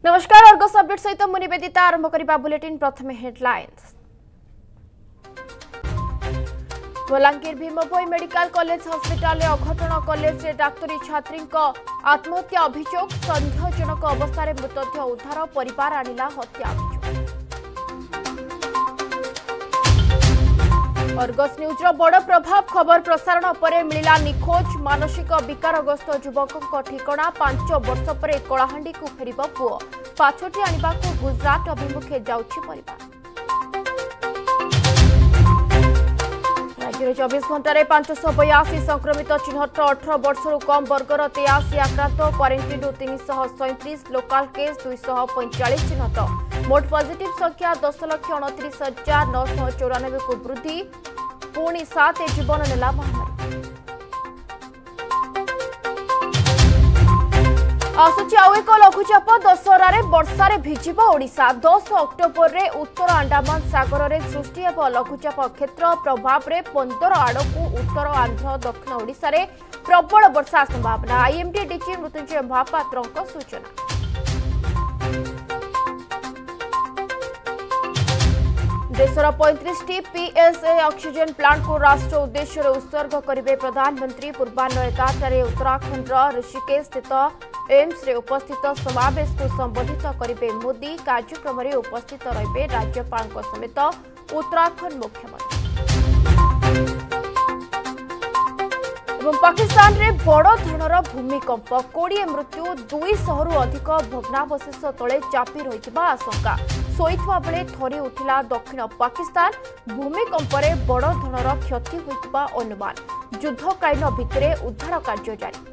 नमस्कार Argus update सहित मु निवेदिता आरंभ करबा बुलेटिन प्रथमे headlines. Balangir Bhimabhoi medical college hospital अघटन कॉलेज डाक्तरी छात्री आत्महत्या अभियोग सन्देहजनक अवस्था मृतदेह उद्धार परिवार आनिला हत्या अभियोग। अर्गस न्यूज बड़ प्रभाव खबर प्रसारण पर मिला निखोज मानसिक विकारग्रस्त युवक ठिकणा 5 वर्ष पर कलाहांडी को फेर पुओ पाछोटी आने गुजरात अभिमुखे जाउछि परिवार। राज्य 24 घंटे 582 संक्रमित चिन्हट 18 वर्ष कम वर्गर 83 आक्रांत क्वारंटाइन 337 लोकाल केस 245 चिन्हट मोट पॉजिटिव संख्या 10,29,994 को वृद्धि पुणी 7 जीवन नेला महामारी। आसुची आउ एक लघुचाप दशहरारे वर्षारे भिजिब ओडिशा 10 अक्टोबर रे उत्तर अंडमान सागर रे सृष्टि हेब लघुचाप क्षेत्र प्रभाव रे 15 आड़कू उत्तर आंध्र दक्षिण ओडिशा रे प्रबल वर्षा संभावना आईएमडी डीजी मृत्युंजय महापात्र सूचना। देशर 35टी पीएसए ऑक्सीजन प्लांट को राष्ट्र उद्देश्य उत्सर्ग करेंगे प्रधानमंत्री पूर्वाह्न 11 उत्तराखंड ऋषिकेश स्थित एम्स रे उपस्थित समावेश को संबोधित करेंगे मोदी कार्यक्रम में उपस्थित रहे राज्यपाल समेत उत्तराखंड मुख्यमंत्री। पाकिस्तान रे बड़ धरणर भूमिकंप 20 मृत्यु 200 रु अधिक भग्नावशेष तले चापी रही आशंका शोइथवा बेले थरी उठिला दक्षिण पाकिस्तान भूमिकंप रे बड़ धरणर क्षति होइतबा अनुमान युद्धकालीन भित्तिरे उद्धार कार्य जारी।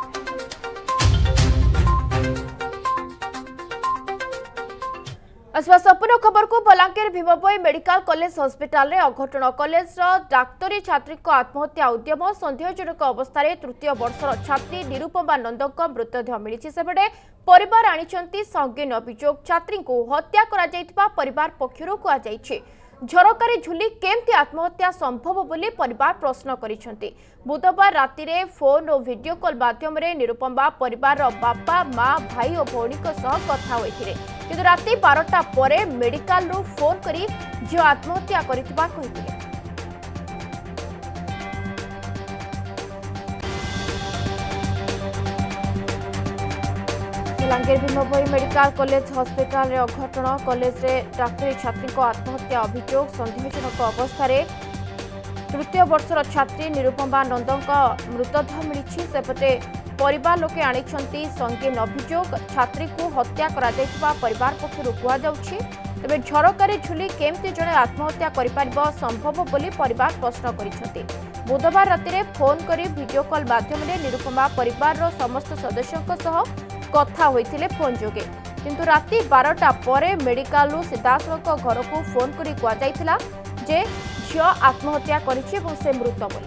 आसवा संपूर्ण खबर को Balangir Bhimabhoi medical college hospital रे अघटन कॉलेज डाक्तरी छात्री आत्महत्या उद्यम सन्देहजनक अवस्था तृतीय वर्षर छात्री निरुपमा नंदक मृतदेह मिली सेपटे परिवार आनिचंती संगीन अभियोग छात्री को हत्या करा जायतिबा परिवार पक्षरु कुआ जायछि। झरकारे झुली केमती आत्महत्या संभव बोली परिवार प्रश्न करिसेंती। बुधवार राति रे फोन और वीडियो कॉल माध्यम रे निरुपमा परिवार बापा माँ भाई और भौणी सह कथा होइथिले किंतु राति 12टा परे मेडिकल रू फोन करी झियो आत्महत्या करितबा कहिथिले। Balangir Bhimabhoi medical college hospital रे अघटन कॉलेज रे डाक्तरी छात्री आत्महत्या अभियोग सन्देहजनक अवस्था तृतीय वर्षर छात्री निरुपमा नंदक मृतदेह मिली सेपटे परिवार लोके आनिछंती संगीन अभियोग छात्री को हत्या करा जायतिबा परिवार पक्षरु कुआ जाउछि। तबे झरकारे झुली केमती जणे आत्महत्या करिपारिबो संभव बोली परिवार प्रश्न करिछंती। बुधवार राति रे फोन करी वीडियो कॉल माध्यम रे निरुपमा परिवार रो समस्त सदस्यक सह कथा होइथिले फोन जोगे किंतु राति 12टा परे मेडिकल रू सीधासलख घर को फोन करी कुआ जायतिला जे झियो आत्महत्या करिछि एवं से मृत बोली।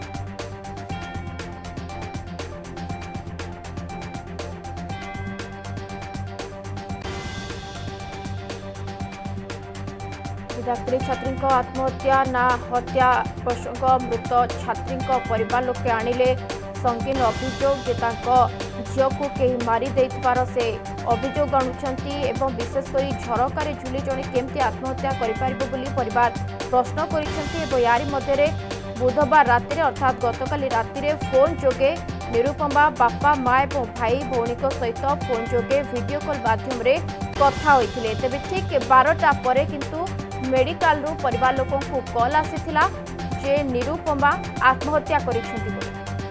डाक्तरी छात्री आत्महत्या ना हत्या प्रसंग मृत छात्री परिवार लोके आनिले संगीन अभियोग जे झील को कहीं मारी देथिबार से अभियोग आणुछंती एवं विशेषकर झरकारे झुली जणे केमती आत्महत्या करिपारिबो बोली परिवार प्रश्न करिसेंती एवं यारी मध्यरे बुधवार राति अर्थात गतकाली राति फोन जोगे निरुपमा बापा माँ एवं भाई भौणी सहित फोन जोगे वीडियो कॉल माध्यम रे कथा होइथिले। तेबे ठीक 12टा परे किंतु मेडिकल रू परिवार लोकों को कॉल आसीथिला जे निरुपमा आत्महत्या करिसेंती बोली।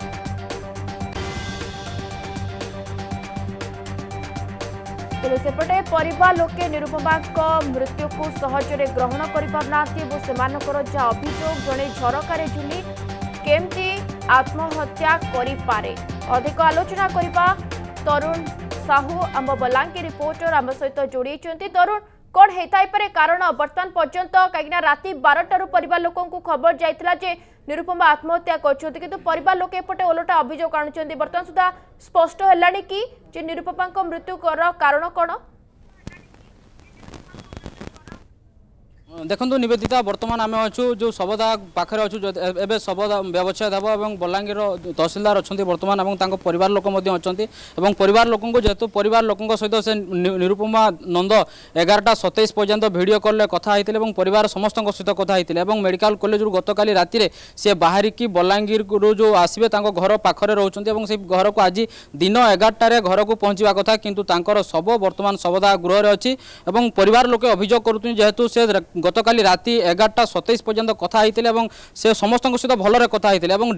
तेरे सेपटे परिवार लोके निरुपमा मृत्यु को सहजरे ग्रहण कर जा अभियोग जड़े झरकारे झुली केमती आत्महत्या करिपारे अधिक आलोचना करबा तरुण साहू आम बलांगीर रिपोर्टर आम सहित जोड़ी तरुण कौन होता पारे कारण बर्तमान पर्यंत कहीं राति 12टारू परिवार लोकों को खबर जाइथिला जे निरुपमा आत्महत्या करछथि किंतु परिवार लोके एपटे ओलटा अभियोग आणुछथि बर्तमान सुधा स्पष्ट हेलानी कि जे निरुपमा मृत्यु कारण कौन? देखो निवेदिता बर्तमान आम अच्छु जो सबदा पाखे अच्छु एवं सबदा व्यवच्छेद हे और बलांगीर तहसिलदार अच्छा बर्तमान और परिवार लोक अच्छा परिवार लोक जेहेतु परिवार लोकों सहित से निरुपमा नंद 11:27 पर्यंत वीडियो कॉल कथा होते परिवार समस्त सहित कथा होते मेडिकल कॉलेज गतकाली राति सी बाहरिकी बलांगीर जो आसवे घर पाखे रोचे से घर को आज दिन 11टार घर को पहुँचा कथा किंतु शव बर्तमान सबदा गृह अच्छी परिवार लोके अभियोग करुँ जेहेतु से गतकाली राति 11:27 पर्यंत कथा होते से समस्त सहित भलरे कथा होते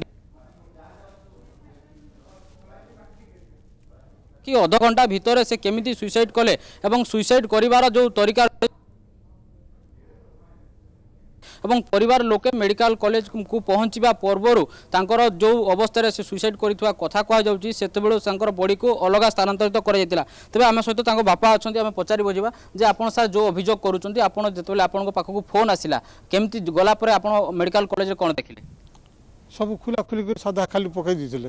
कि अध घंटा भितर से केमिति सुइसाइड कले एवं सुइसाइड करिवार जो तरीका एवं परिवार लोके मेडिकल कॉलेज को पहुँचवा पूर्वर तांकर जो अवस्था से सुइसाइड करिथुआ कथा कह जाउची सेतेबेले तांकर बॉडी को अलग स्थानांतरित कर जायतिला तबे आमे सहित तांको बापा अछंती आमे पचारि बजिबा जे आपण सर जो अभियोग करूचंती आपण जेतेबेले आपण पाखक फोन आसिला केमती गला परे आपण मेडिकल कॉलेज रे कोन देखिले सब खुला खुली कर सादा खाली पकई दिथिले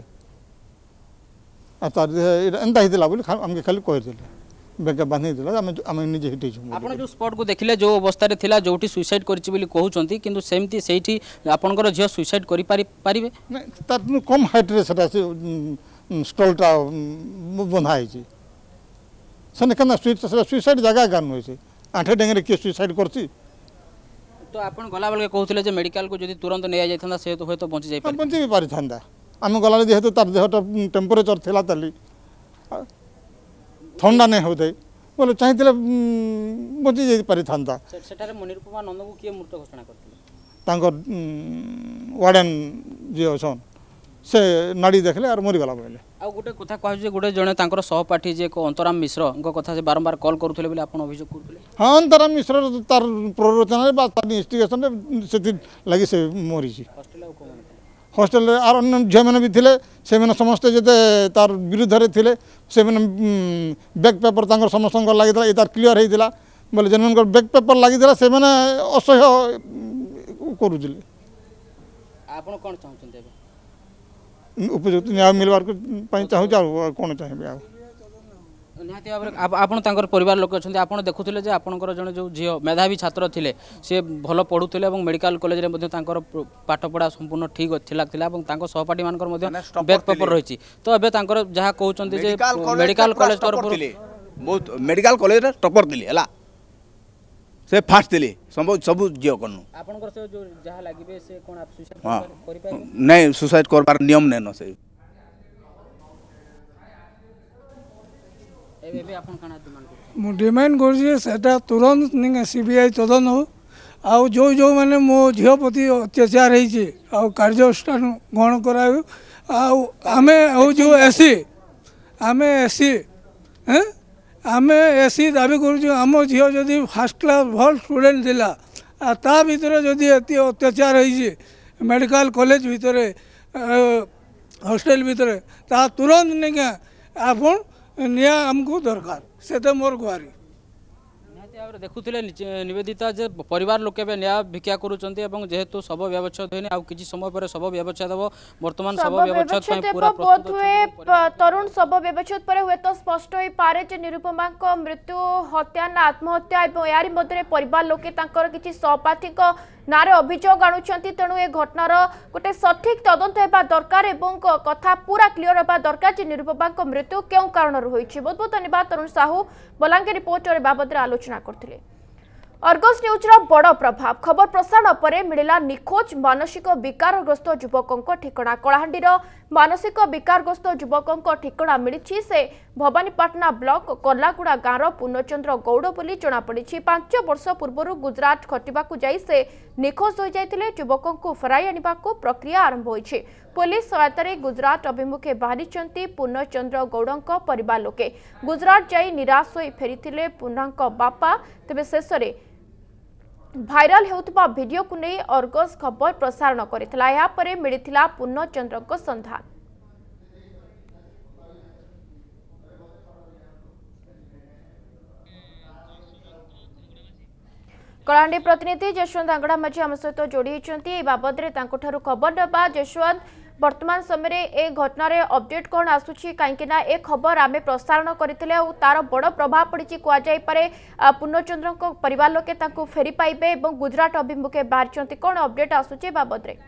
आ तार एंदा हितला बोली हमके खाली कहि दिले बेग बांधी दिला आमे निजे हिटै छु आपण जो स्पॉट को देखिले जो अवस्था रे थिला जोटी सुइसाइड करछि बोली कहउचंती किंतु सेमती सेठी आपनकर झियो सुइसाइड करि पारिबे नै तार कम हाइट रे सटा से स्टॉलटा बंधा है छी सने कना सुइसाइड जगह गान होय छै आठे डेंगरे के सुइसाइड करछि तो आपण गला बेले कहउथिले जे मेडिकल को जदी तुरंत नै आ जायथांदा से तो होय तो बंची जाय पारि बंची पारि थांदा आमे गला रे जेहेतु तार देहटा टेम्परेचर थिला तली ठंडा नहीं होते बोले चाहिए बची जा पारि था सेठारे निरुपमा नंद को किए मृत घोषणा करथिले तांकर वार्डन जे अछन से नाड़ी देखले और मरीगला बोले आ गोटे कथा कहू जे गोटे जने तांकर सहपाठी जे को अंतराम मिश्र कथा से बारंबार कॉल करूथले बोले आपण अभियोग करूथले हाँ अंतराम मिश्र तार प्ररोचना बा तार इन्वेस्टिगेशन से लगी से मरी छी हॉस्टेल और अन्य झील मैंने भी थे से मैंने समस्ते जिते तार विरुद्ध थे से मैंने बैक पेपर तांकर समस्त लगी तार क्लीयर होता बोले जेन मन बैक पेपर लगी से मैंने असह्य करुले आपण कोन चाहछन उपयुक्त न्याय मिलवार चाहूँ कौन चाहिए निहाती भाव आपन तांकर परिवार लोक अच्छा आपन देखुले जे आपनकर जने जो झियो मेधावी छात्र थिले से भल पढ़ुले और मेडिकल कॉलेज रे मध्ये तांकर पाठ पढ़ा संपूर्ण ठीक थिला और तांकर सहपाठी मानकर मध्ये बैक पेपर रहिछि तो एबे तांकर जहा कहउचंती जे मेडिकल कॉलेज तरफ बहुत मेडिकल कॉलेज रे टॉपर थिले हला से फास्ट थिले सब झियो कोन आपनकर से जो जहा लागिबे से कोन आप सुसाइड करि पाए नहीं सुसाइड करबार नियम नै न से मु डिमांड कर तुरंत सीबीआई तदन हो आउ जो जो मैंने मो झील प्रति अत्याचार हो कार्यानुष्ठान ग्रहण करामे जो एसी आमे एसी आमे एसी दाबी करम झील जदि फास्ट क्लास भल स्टूडेंट थिला ता भितर जदि एति अत्याचार हो मेडिकल कॉलेज भितर हॉस्टेल भितर ता तुरंत नहीं आपन निया हमको दरकार से मोर गुहारी देखुले निवेदिता जे परिवार लोक न्याय भिक्षा करुँच जेहेतु शव व्यवच्छेद होनी किसी समय पर शव व्यवच्छेद हम बर्तमान शव व्यवच्छेद पूरा तरुण शव व्यवच्छेद पर हुए तो स्पष्ट हो पारे जे निरुपमा मृत्यु हत्या ना आत्महत्या यारी मध्य परिवार लोके किसी सहपाठी नारे अभियोग आणुंट तेणु ए घटनार गोटे सठिक तदंत होगा दरकार और कथा पूरा क्लीयर होगा दरकार जे निरुपमा मृत्यु क्यों कारण रही। बहुत बहुत धन्यवाद तरुण साहू बलांगीर रिपोर्टर बाबद आलोचना करथिले। अर्गस न्यूज बड़ प्रभाव खबर प्रसारण पर मिला निखोज मानसिक विकारग्रस्त युवकों ठिकना कलाहांडीर मानसिक विकारग्रस्त युवकों ठिकना मिली से भवानीपाटना ब्लॉक कलागुड़ा गाँव पूर्णचंद्र गौड़ बोली जमापड़ी 5 वर्ष पूर्व गुजरात खटिबाकू जाई से निखोज हो जाते युवकों को फेराई आने प्रक्रिया आरंभ होइछि। पुलिस सहायतार गुजरात अभिमुखे बाहरी पूर्णचंद्र गौड़ परिवार लोके गुजरात जाई निराश हो फेरी पूर्णा बापा तेबे शेष भाइराल होउतबा वीडियो को नहीं अर्गस खबर प्रसारण करितला या परे मिलिथिला पूर्णचंद्र को संधान। कलाहांडी प्रतिनिधि जशवंत आंगड़ा माझी आम सहित जोड़ी होती बाबद खबर नवा जशवंत वर्तमान समय ए घटना रे अपडेट कौन आसुची कहीं ना ए खबर आमे प्रसारण करथिले और तार बड़ प्रभाव पड़ी कह जाई पारे पूर्णचंद्र को परिवार लोके तांको फेरी पाइबे एवं गुजरात अभिमुखे बाहर कौन अपडेट आसुची बाबद रे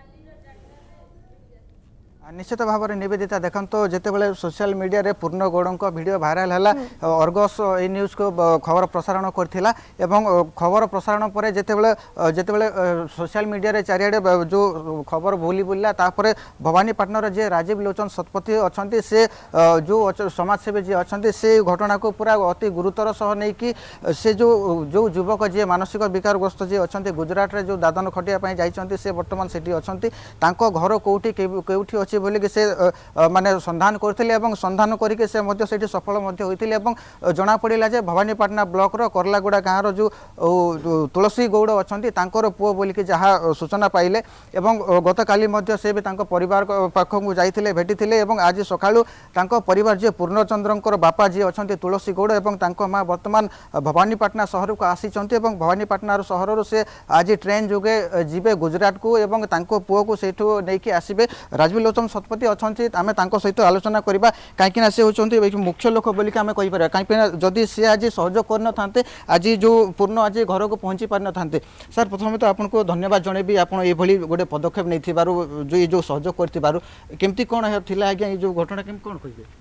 निश्चित भाव में निवेदिता देखो जितेबाला सोशल मीडिया रे पूर्ण गौड़ भिडियो भाइराल है अर्गस ए न्यूज को खबर प्रसारण करथिला एवं खबर प्रसारण पर जितेबाला सोशल मीडिया रे चारिआडे जो खबर भूली बुला तापर भवानीपाटनार जे राजीव लोचन शतपथी अच्छा से जो समाजसेवी जी अच्छा से घटना को पूरा अति गुरुतर सह नहीं कि से जो युवक जी मानसिक विकारग्रस्त जी अच्छा गुजरात रे जो दादन खटिया जाइछन्ति से वर्तमान सेठी अच्छन्ति तांको घर कोउठी केउठी अछि बोलिक से माने संधान करथिले संधान करके से मध्य सेठी सफल मध्य होइथिले एवं जना पड़िला जे भवानीपाटना ब्लॉक रो करलागुड़ा गाँव रो जो तुलसी गौड़ अच्छन्ति तांकर पुओ बोलिक जहाँ सूचना पाइले एवं गत काली मध्य से भी तांको परिवार पाखकु जाइथिले भेटिथिले एवं आज सकाळु तांको परिवार जे पूर्णचंद्रंकर बापा जी अच्छन्ति तुलसी गौड़ एवं तांको माँ वर्तमान भवानीपाटना शहर को आसीचन्ति एवं भवानीपाटना शहर से आज ट्रेन जोगे जीवे गुजरात को एवं तांको पुओ को सेठु नेकी आसीबे राजीव लोचन शतपथी अच्छे आम सहित आलोचना करवा कहीं से होती मुख्य लोक बोलिक आम कहीपर कहीं जदि सी आज सहयोग कर था आज जो पूर्ण आज घर को पहुँची पारि न था सर प्रथम तो आपको धन्यवाद जनइबी आप गोटे पदक्षेप नहीं जो ये जो सहयोग करमती कौन थी आज्ञा ये जो घटना केम कौन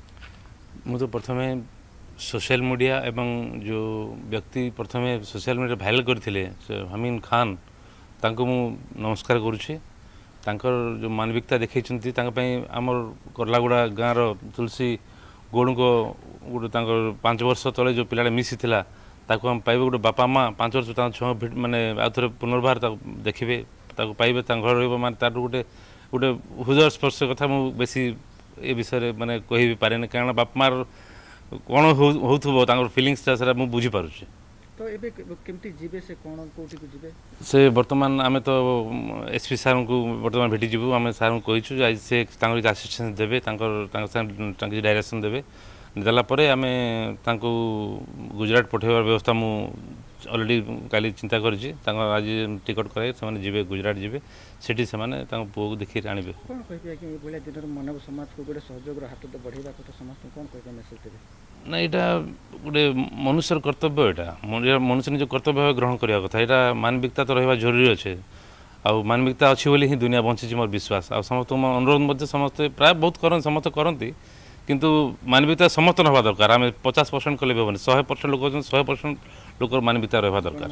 कहे मुझे प्रथम सोशल मीडिया एवं जो व्यक्ति प्रथम सोशल मीडिया भाइराल करते हमीन खान तांको मु नमस्कार करुच्छे तांकर जो मानविकता देखी आमर करलागुड़ा गाँव तुलसी गौड़ को गोटे 5 वर्ष तले जो पिला मिसी थिला ताको हम पाइबे गोटे बापा माँ 5 वर्ष छुआ माने आउ थे पुनर्बार देखिए पाइबे घर रही माने तार गोटे गोटे हृदय स्पर्श कथा मु बेसी ए विषय माने कहि भी पारे कारण बाप मार कौन हो फिलिंग्स मु बुझी पारुछे तो एबे केमती जीवे से कौन कोठी को जीवे से वर्तमान आमे तो एसपी सार को वर्तमान भेटी जीवु आमे सार को कहिछु आज से तांकर असिस्टेंस देबे तांकर डायरेक्शन देबे देला परे आमे तांको गुजरात पठेबार व्यवस्था मु ऑलरेडी काली चिंता करछि आज टिकट कराए से जीवे गुजरात जीवे सेठी से माने तांको पुओ को देखि आनिबे कोन कहिबे कि बोले दिन मानव समाज को गोटे सहयोग रो हाथ तो बढ़ेबा कथा समाज को कोन कहिबे मेसेज देबे ना यहाँ गोटे मनुष्यर कर्तव्य यहाँ मनुष्य निज कर्तव्य ग्रहण करने कथा यहाँ मानविकता तो रहा जरूरी अच्छे आउ मानविकता अच्छी बोली ही दुनिया बंची मोर विश्वास आ समस्त अनुरोध समस्ते प्राय बहुत समस्त करती किंतु मानविकता समस्त रहा दरकार आम 50% कले भी हेनी 100% लोक 100% लोक मानविकता रहा दरकार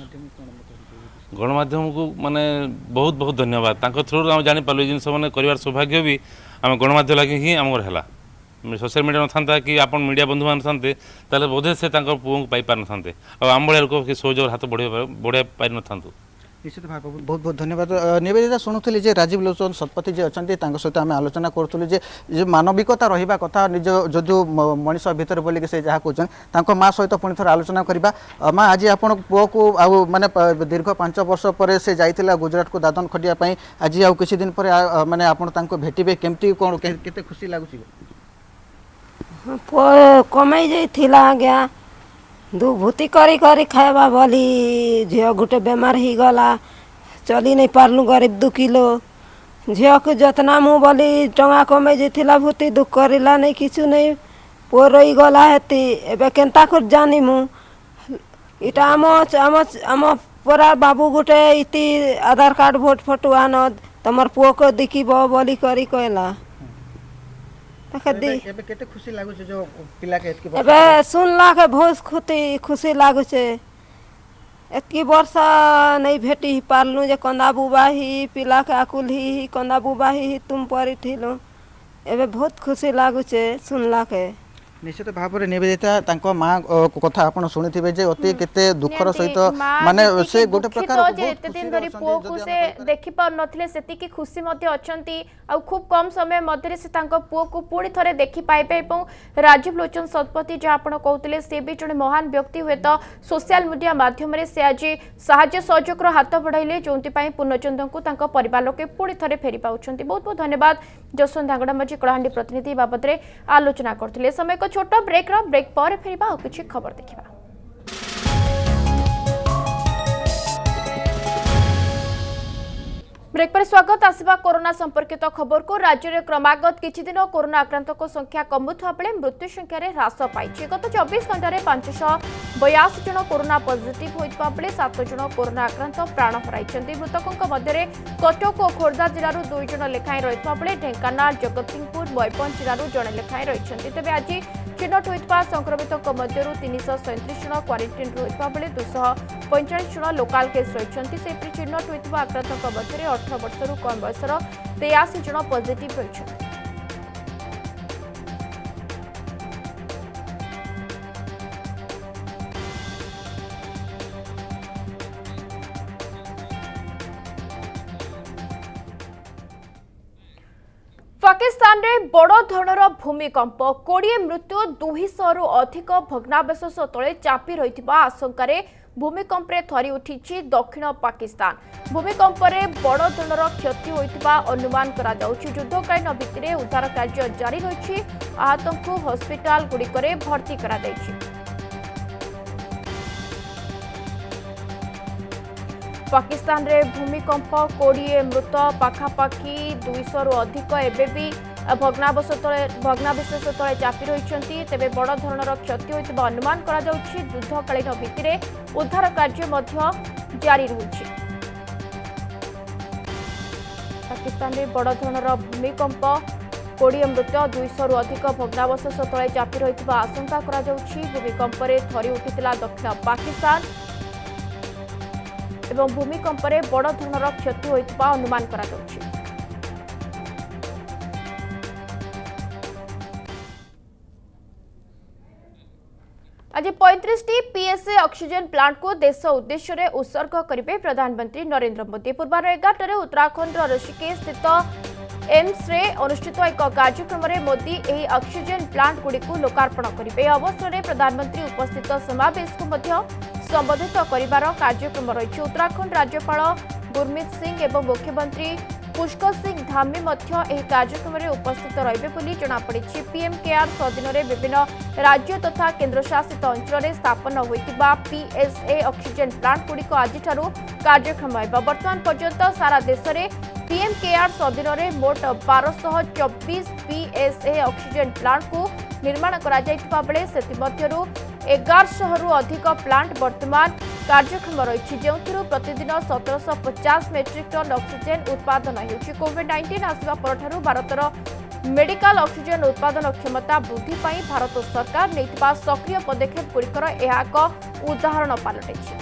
गणमाध्यम को माने बहुत बहुत धन्यवाद थ्रू आम जापारू जिन मैंने कर सौभाग्य भी आम गणमाध्यम लगे ही आमर है सोशल मीडिया न कि आप मीडिया बंधु मान था बोधे से पुओं को पाई पार न आम भाया लोक सहयोग हाथ बढ़िया पारि न निश्चित भाव बहुत बहुत धन्यवाद निवेदिता शुणुली जे राजीव लोचन शतपथी जी अच्छा सहित आम आलोचना करूँ जे मानविकता रहा कथा निज जो जो मनीष भितर बोलिक से जहाँ कहते माँ सहित पुणी थर आलोचना करवा माँ आज आप पुओ को आउ माने दीर्घ 5 वर्ष पर से जाइला गुजरात को दादन खटिया आज आउ किसी दिन पर माने आप भेटे केमती कौन केते खुशी लगुच कमाई जाइला आज्ञा दुभूति करी करी खाइबा बोली झील गोटे बेमार हो गला चली नहीं पार्लु गरीब 2 किलो झील को जतना मु बोली टंगा कमाई जाइला भूति दुख करला नहीं किछु नहीं पुओ रही गला हेती एबे केनता कर जानी मु इटा आम परा बाबू गोटे इति आधार कार्ड भोट फोटो आन तमर पुओ को देखिब बोली करी कहला केते खुशी लागु छे जो पिला के एतकी एबे सुनला के बहुत खुशी लागु छे एतकी वर्षा नहीं भेटी पारलु जे कंदा बुबाही पिला के आकुल ही कंदा बुबाही तुम परी थिलो एबे बहुत खुशी लागु छे सुनला के निश्चित भाव में निवेदिता माँ कथा आप शुणी जे अति केते दुखर सहित माने से गोटे प्रकार एते दिन धरी पुओ को से देखि पार नथिले सेति खुशी मध्ये अछंती आ खूब कम समय मध्ये से तांको पुओ को पूरी थरे देखि पाइबे एवं राजीव लोचन शतपथी जे आपण कहउतिले से भी जने महान व्यक्ति हुए तो सोशल मीडिया माध्यम रे से आज साहाय्य सहयोग रो हाथ बढ़ाइले जोंति पई पूर्णचंद्र को तांको परिवार लोके पूरी थरे फेरी पाउछंती बहुत बहुत धन्यवाद जसवंत धांगड़ा मजी कलाहांडी प्रतिनिधि बाबत रे आलोचना करथिले समय को छोटो ब्रेक पर फेरिबा और कुछ खबर देखिबा। ब्रेक पर स्वागत आसवा कोरोना संपर्कित खबर को राज्य में क्रमागत किछि दिन कोरोना आक्रांतक संख्या कमुवा बेले मृत्यु संख्यार ह्रास पाई गत 24 घंटे 582 जन कोरोना पॉजिटिव होता बेले 7 जन कोरोना आक्रांत प्राण हराई मृतकों मध्य कटक और खोर्धा जिलूर 2 जन लेखाएं रही बेले ढेंकानाल जगतसिंहपुर मयूरभंज जिलूर जड़े लेखाएं रही तेज आज चिन्हट होता संक्रमितों मध्य 337 जन क्वारंटाइन होता बेले 245 जन लोकाल केस रही चिन्हट होता आक्रांतों मध्य 18 वर्षर कम बयसर 83 जन पॉजिटिव रही। पाकिस्तान रे बड़ धरणर भूमिकंप 20 मृत्यु 200 रु अधिक भग्नावशेष तले चापी रही आशंका भूमिकंप थरी उठी दक्षिण पाकिस्तान भूमिकंप बड़ धरणर क्षति होता अनुमान करा जाउछि। युद्धकालीन भित्तिरे उद्धार कार्य जारी रही आहतों को हॉस्पिटल गुड़िकरे भर्ती करा जाइछि। पाकिस्तान रे भूमिकंप 20 मृत पाखापाखि 200 रु अधिक एबेबी भग्नावशेष तले चापी रही तेबे बड़ धरणर क्षति होता अनुमान करा जाउछि। युद्धकालीन भित्तिरे उद्धार कार्य जारी रही। पाकिस्तान रे बड़ धरणर भूमिकंप 20 मृत 200 रु अधिक भग्नावशेष तले चापी रही आशंका करा जाउछि। भूमिकंप थरी उठितिला दक्षिण पाकिस्तान एवं भूमिकंप बड़ धरणर क्षति होता अनुमान करा जाउछि। आज 35टी पीएसए ऑक्सीजन प्लांट को देश उद्देश्य रे उत्सर्ग करेंगे प्रधानमंत्री नरेंद्र मोदी। पूर्वाह्न 11 उत्तराखंड ऋषिकेश स्थित एम्स रे अनुष्ठित एक कार्यक्रम में मोदी यह ऑक्सीजन प्लांट गुड़ी लोकार्पण करेंगे। अवसर में प्रधानमंत्री उपस्थित समावेश को संबोधित कर कार्यक्रम रही। उत्तराखंड राज्यपाल गुरमीत सिंह एवं मुख्यमंत्री पुष्कर सिंह धामी कार्यक्रम में उपस्थित रही जनापड़ी। पीएम केयर्स अधीन विभिन्न राज्य तथा केन्द्रशासित अंचल स्थापन होता पीएसए ऑक्सीजन प्लांट गुड़िक आज कार्यक्रम वर्तमान पर्यंत सारा देश में पीएम केयर्स अधीन मोट 1224 पीएसए ऑक्सीजन प्लांट को निर्माण करा बेले से 1100 रु अधिक प्लांट वर्तमान कार्यक्रम रही जो प्रतिदिन 1750 मेट्रिक टन ऑक्सीजन उत्पादन होगी। कोविड-19 आसवा पर भारतर मेडिकल ऑक्सीजन उत्पादन क्षमता वृद्धि पाई भारत सरकार नैतिबा सक्रिय पदक्षेप गुड़िकर यह एक उदाहरण पलटि।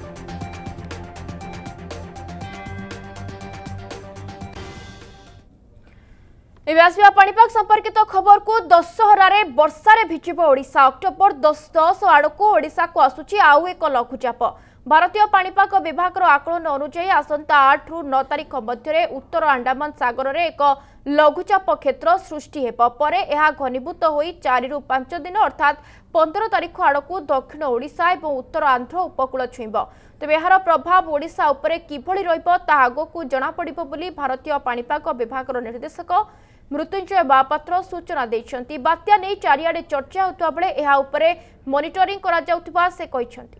आसवा पाणीपाग संपर्कित खबर को दशहरारे वर्षारे भिजिब ओडिशा। अक्टोबर 10 आड़ को ओडिशा को आसुची आउ एक लघुचाप। भारतीय पाणीपाग विभाग आकलन अनुसार आसंता 8 रु 9 तारीख मध्य उत्तर अंडमान सागर में एक लघुचाप क्षेत्र सृष्टि हेब परे यह घनीभूत होई 4 रु 5 दिन अर्थात 15 तारीख आड़ को दक्षिण ओडिशा और उत्तर आंध्र उपकूल छुईब। तेज यार प्रभाव ओडिशा उपरे किभଳି रहिब ता आगकू जना पड़िबो बोली भारतीय पाणीपाग विभाग निर्देशक मृत्युंजय महापात्र सूचना देइछन्ति। बात्या नहीं चारिआडे चर्चा होता बेले यह उपरे मॉनिटरिंग करा जाउथबा से कहिछन्ति।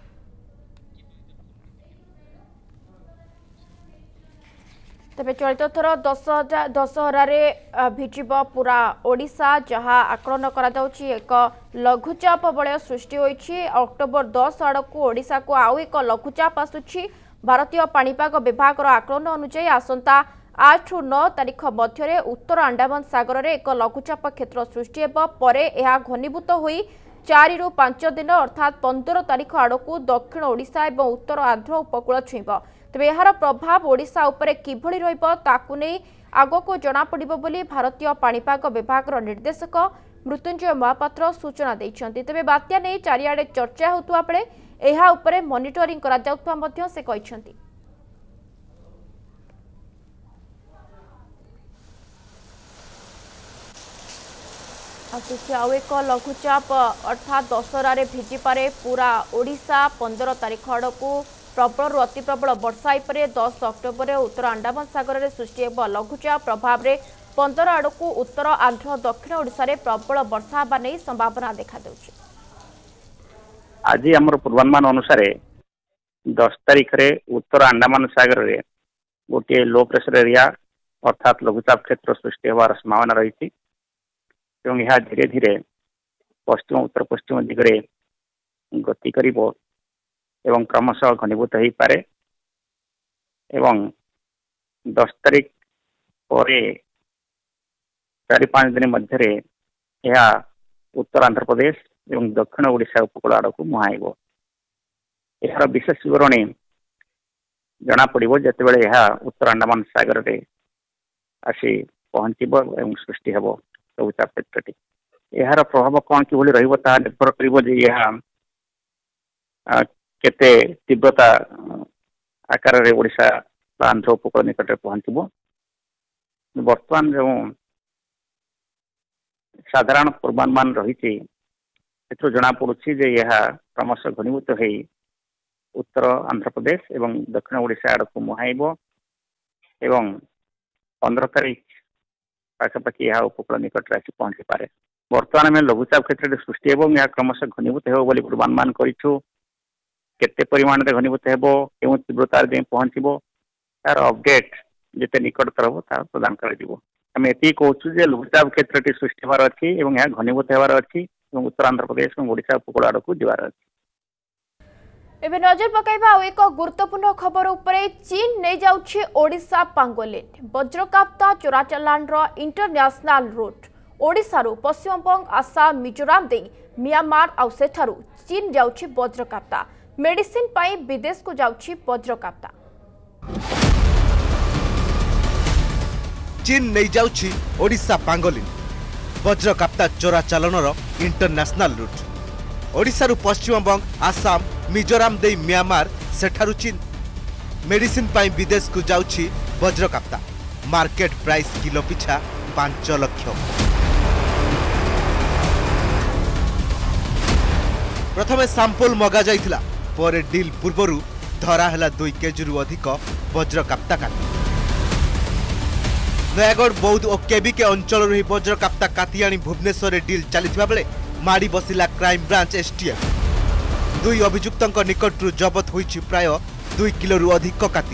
तेज चलित थर दशहरारे भिजिब पूरा ओडिशा जहाँ आकलन करा जाउछि एक लघुचाप बलय सृष्टि होइछि। अक्टोबर 10 आड़ को ओडिशा को आउ एक लघुचाप आसुछि। भारतीय पाणीपाग विभाग आकलन अनुसार आसंता 8 रु 9 तारीख मध्य उत्तर अंडमान सागर में एक लघुचाप क्षेत्र सृष्टि हेब परे यह घनीभूत होई 4 रु 5 दिन अर्थात 15 तारीख आड़ को दक्षिण ओडिशा और उत्तर आंध्र उपकूल छुईब। तेज यार प्रभाव ओडिशा उपरे किभଳି रहिब ताकू नहीं आगको जना पड़िबो बोली भारतीय पाणीपाग विभाग निर्देशक मृत्युंजय महापात्र सूचना देइछन्ति। तेज बात्या नहीं चारिआडे चर्चा होता बेले यह उपरे मॉनिटरिंग करा जाउथबा मध्य से कहिछन्ति। आउ एक लघुचाप अर्थात दशहरारे भिजी पारे पूरा ओडिशा। 15 तारीख आड़ को प्रबल अति प्रबल वर्षा होपे 10 अक्टोबर उत्तर अंडमान सागर में सृष्टि हेब लघुचाप प्रभाव में 15 आड़ को उत्तर आंध्र दक्षिण ओडिशा रे प्रबल वर्षा होगा नहीं संभावना देखा देउछि। आज आम पूर्वानुमान अनुसार 10 तारीख रे उत्तर अंडमान सागर रे गोटे लो प्रेशर एरिया अर्थात लघुचाप क्षेत्र सृष्टि होवार संभावना रही यह धीरे धीरे पश्चिम उत्तर पश्चिम दिगरे गति करिबो एवं क्रमशः घनीभूत हो पारे एवं 10 तारिख पर 4-5 दिन मध्य यह उत्तर आंध्र प्रदेश एवं दक्षिण ओडिशा उपकूल आड़ को मुहाइब। यार विशेष विवरणी जना पड़ो जिते यह उत्तर अंडमान सागर रे आसी पहुँचब एवं सृष्टि हेब लघुचाप क्षेत्रटी। यार प्रभाव कौन कि निर्भर कर केते तीव्रता आकार रे ओडिशा आंध्र उपकूल निकट पहुँचब। वर्तमान जो साधारण पूर्वानुमान रही जना पड़ी यह क्रमशः घनीभूत हो उत्तर आंध्र प्रदेश एवं दक्षिण ओडिशा आड़ को मुहाइब एवं 15 तारिख पाखापाखि यह उपकूल निकट आसी पहुँची पारे। बर्तमान में लघुचाप क्षेत्र सृष्टि एवं यह क्रमशः घनीभूत हो पूर्वानुमान करूँ। केते परिमाण में घनीभूत हो क्यों तीव्रतार जाए पहुँचब तार अपडेट जिते निकटतर हम तार प्रदान करें ये कहूँ लघुचाप क्षेत्र सृष्टि होवार अच्छी यह घनीभूत होवार अच्छी उत्तर आंध्र प्रदेश और ओडिशा उपकूल आड़ को जबार अच्छी। एबे नजर पकाइबा एक गुरुत्वपूर्ण खबर उपरे चीन नहीं जाउछि ओडिशा पांगोलिन वज्रकाप्ता चोराचालान रो इंटरनेशनल रूट ओडिशा रो पश्चिमबंग आसाम मिजोराम दे म्यांमार आउ सेठारु चीन जाउछि वज्रकाप्ता मेडिसिन पाई विदेश को जाउछि वज्रकाप्ता। चीन नहीं जाउछि ओडिशा पांगोलिन वज्रकाप्ता चोराचालानर इंटरनेशनल रूट ओडिशा पश्चिमबंग आसाम मिजोराम दे म्यांमार सेठारु चीन मेडिसिन पाई विदेश को जाउछि वज्रकाप्ता मार्केट प्राइस किलो पिछा 5 लाख। प्रथमे सैंपल मगा जाइथिला पर डील पूर्वरु धरा हैला 2 केजी रु अधिक वज्रकाप्ता काटी। नयागढ़ बौद्ध और केबीके अंचल ही वज्रकाप्ता काटी आनी भुवनेश्वर डील चलीथिबा बेले माड़ी बसिला क्राइम ब्रांच एसटीएफ। 2 अभियुक्तों निकटरू जबत होइछि प्राय 2 किलो रु अधिक काटी।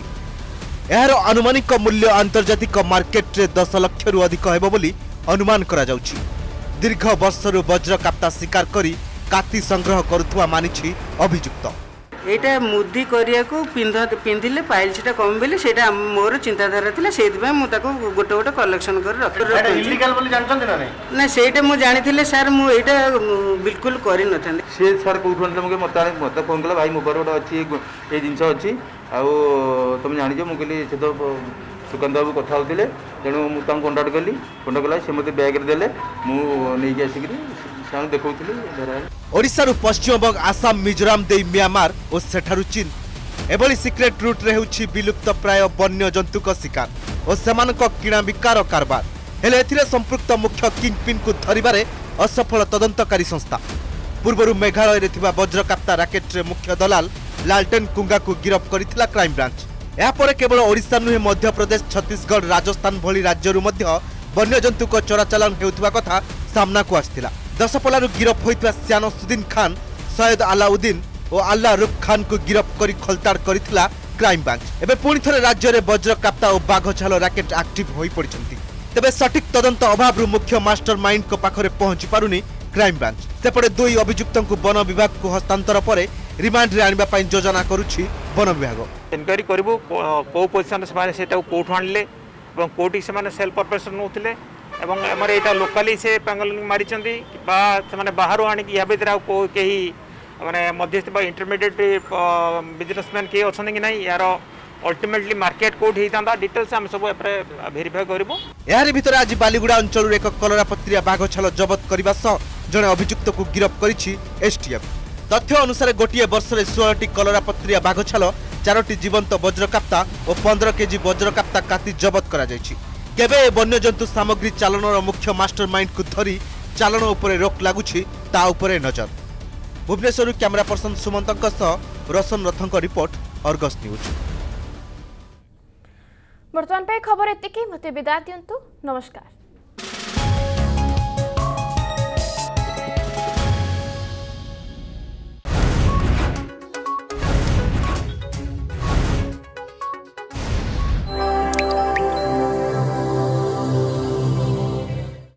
यार अनुमानिक मूल्य आंतर्जातिक मार्केट रे 10 लाख रु अधिक हेबो बोली अनुमान करा जाउछि। दीर्घ वर्षरु वज्रकाप्ता शिकार करी काटी संग्रह करुथुवा मानिछि अभियुक्त। एटा मुद्दी करिया को पिंधिले पाइल्सटा कम बेले सेटा मोर चिंताधारा थिला सेदिबा मु ताको गोटे गोटे कलेक्शन कर रख एटा इलीगल बोली जानछन ना ना सेटा मु जानिथिले सर मु एटा बिल्कुल करि नथांदे से सर कोठन मके मते फोन कला भाई मोबाइल गोटे अछि ए जिंस अछि आ तुम जानि जे मु कहली से तो सुकांत बाबू कथा होतिले तेणु मु तां कांटेक्ट कला से मते बैग रे देले मु नै के आसिकरी सां देखौतिले। ओडिशा पश्चिमबंग आसाम मिजोराम दे म्यांमार और सेठारु चीन एभली सिक्रेट रूट रे होछि विलुप्त प्राय वन्य जंतुक शिकार और सेमानक किणा बिकार कारबार हेले एथिरे संपृक्त मुख्य किंगपिन को धरिबारे असफल तदंतकारी संस्था। पूर्वरु मेघालय रे थिबा वज्रकाप्ता राकेट रे मुख्य दलाल लालटेन कुंगा को गिरफ्त करिथिला क्राइम ब्रांच। या परे केवल ओडिशा नुहे मध्य प्रदेश छत्तीसगढ़ राजस्थान भली राज्यरु मध्य वन्य जंतुक चोराचालान हेउथिबा कथा सामना को आस्थिला। दशपल्लारू गिरफ्त होइथिबा सियानसुद्दीन खान सैयद अलाउद्दीन और अल्लाह रूफ खान को गिरफ्त करी खलताड़ करिथिला क्राइम ब्रांच। एबे पुणी थरे राज्य रे वज्रकाप्ता और बाघछाल राकेट एक्टिव होई पड़िछंती। तेबे सटीक तदंत अभाव मुख्य मास्टरमाइंड को पाखरे पहुंची पारुनी क्राइम ब्रांच। सेपटे 2 अभियुक्तों को वन विभाग को हस्तांतर पर रिमांड रे आनिबा पई योजना करूछि वन विभाग। इनक्वारी करबो को पोजिशन से माने सेटा कोठ आनले एवं कोठी से माने सेल परपेशन नोथिले एवं हमर एटा लोकली से पांगलिंग मारी चंदी बा से माने बाहर आनी कि या भीतर को केही माने मध्यस्थ बा इंटरमीडिएट बिजनेसमैन के अछन कि नहीं यार अल्टीमेटली मार्केट कोड हेतांदा डिटेल्स हम सब एपरे वेरीफाई करबो। यार भीतर आज बालीगुड़ा अंचल एक कलरापत्रिया बाघछाल जबत करबा सह जने अभियुक्त को गिरफ्त करिछि एसटीएफ। तथ्य अनुसार गोटे वर्ष में 16टी कलरापत्रिया बाघछाल 4टी जीवंत वज्रकाप्ता और 15 केजी वज्रकाप्ता काटी जबत करा जायछि। केबे वन्यजंतु सामग्री चालनर मुख्य मास्टरमाइंड को धरी चालन उपरे रोक लागुछि ता उपरे नजर। भुवनेश्वर कैमरा पर्सन सुमंतक सह रोशन रथंक रिपोर्ट अर्गस न्यूज। वर्तमान पे खबर एतिकी मते विदा दियंतु नमस्कार।